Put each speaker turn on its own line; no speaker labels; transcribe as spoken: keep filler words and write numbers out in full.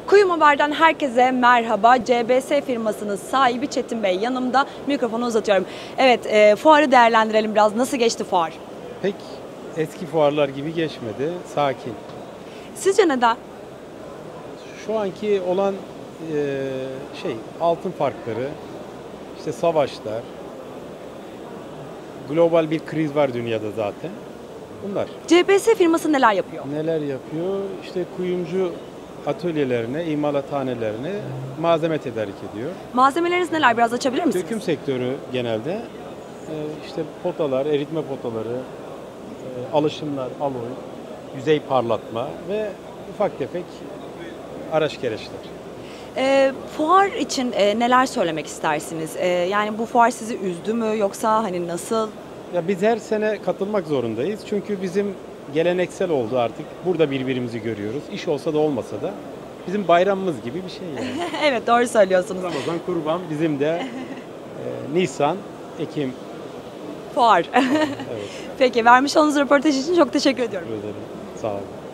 Kuyum Haber'den herkese merhaba. C B S firmasının sahibi Çetin Bey yanımda. Mikrofonu uzatıyorum. Evet, e, fuarı değerlendirelim biraz. Nasıl geçti fuar?
Pek eski fuarlar gibi geçmedi. Sakin.
Sizce neden?
Şu anki olan e, şey altın farkları, işte savaşlar, global bir kriz var dünyada zaten. Bunlar.
C B S firması neler yapıyor?
Neler yapıyor? İşte kuyumcu atölyelerine, imalathanelerine malzeme tedarik ediyor.
Malzemeleriniz neler? Biraz açabilir misiniz?
Döküm sektörü genelde e, işte potalar, eritme potaları, e, alışımlar, aloy, yüzey parlatma ve ufak tefek araç gereçler.
E, fuar için e, neler söylemek istersiniz? E, yani bu fuar sizi üzdü mü yoksa hani nasıl?
Ya biz her sene katılmak zorundayız. Çünkü bizim geleneksel oldu artık. Burada birbirimizi görüyoruz. İş olsa da olmasa da bizim bayramımız gibi bir şey yani.
Evet, doğru söylüyorsunuz.
Ramazan, Kurban, bizim de e, Nisan, Ekim.
Fuar.
Evet.
Peki, vermiş olduğunuz röportaj için çok teşekkür ediyorum.
Teşekkür ederim. Sağ olun.